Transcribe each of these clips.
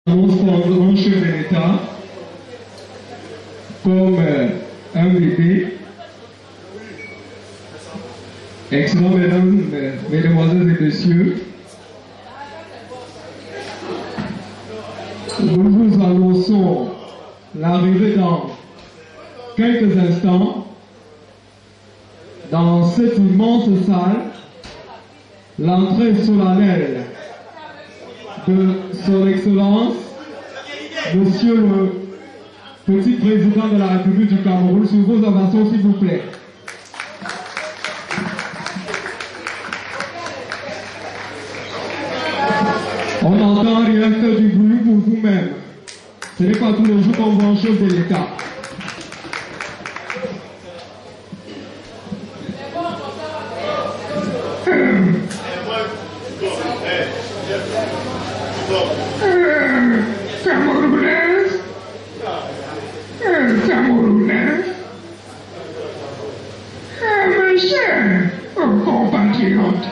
annonce pour le grand chef de l'État comme un bébé. Excellents mesdames, mesdemoiselles et messieurs, nous vous annonçons l'arrivée dans quelques instants dans cette immense salle, l'entrée solennelle de son Excellence, Monsieur le Petit Président de la République du Cameroun. Sur vos ovations, s'il vous plaît. On n'entend rien que du bruit pour vous-même. Ce n'est pas tous les jours qu'on voit un chef de l'État. Camerounais, mes chers compatriotes,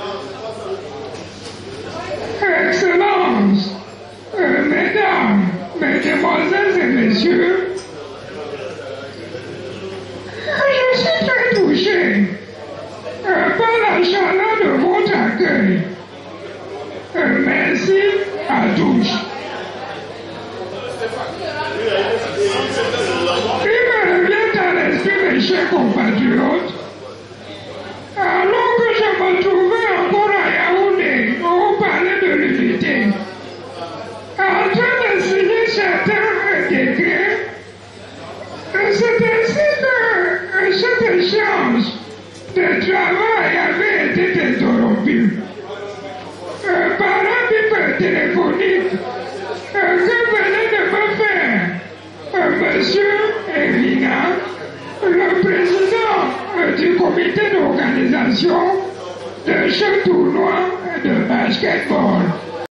Excellences, Mesdames, Mesdemoiselles et Messieurs, je suis très touché par la chaleur de votre accueil. Merci à tous. Il me revient à l'esprit, mes chers compatriotes, alors que je me trouvais encore à Yaoundé, au palais de l'unité, en train de signer certains décrets, c'est ainsi que cette échéance de travail avait été interrompue par un bip téléphonique que venait de me faire Monsieur Evina, le président du comité d'organisation de ce tournoi de basketball.